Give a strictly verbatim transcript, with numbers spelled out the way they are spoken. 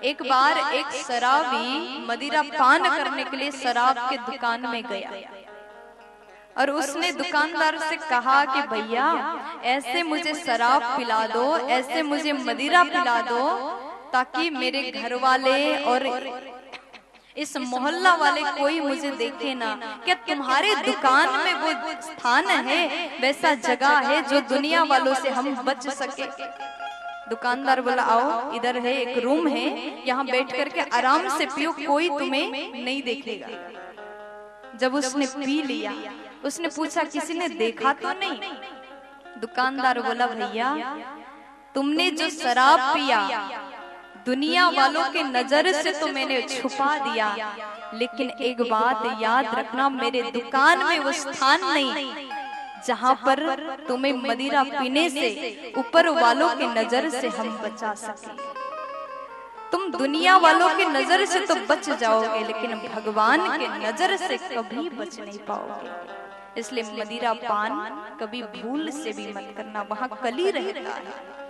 एक बार एक शराबी मदिरा पान करने के लिए शराब के दुकान में गया और उसने दुकानदार से कहा कि भैया ऐसे मुझे शराब पिला दो, ऐसे मुझे मदिरा पिला दो ताकि मेरे घर वाले और इस मोहल्ला वाले कोई मुझे देखे ना। क्या तुम्हारे दुकान में वो स्थान है, वैसा जगह है जो दुनिया वालों से हम बच सके? दुकानदार बोला आओ, इधर है एक रूम है, यहाँ बैठ करके आराम से पियो, कोई तुम्हें नहीं देखेगा। जब उसने पी लिया, उसने पूछा किसी ने देखा तो नहीं? दुकानदार बोला भैया तुमने जो शराब पिया दुनिया वालों के नजर से तो मैंने छुपा दिया, लेकिन एक बात याद रखना, मेरे दुकान में वो स्थान नहीं जहां पर तुम्हें मदिरा पीने से ऊपर वालों के नजर से हम बचा सके। तुम दुनिया वालों के नजर से तो बच जाओगे, लेकिन भगवान के नजर से कभी बच नहीं पाओगे। इसलिए मदिरा पान कभी भूल से भी मत करना, वहां कली रहता है।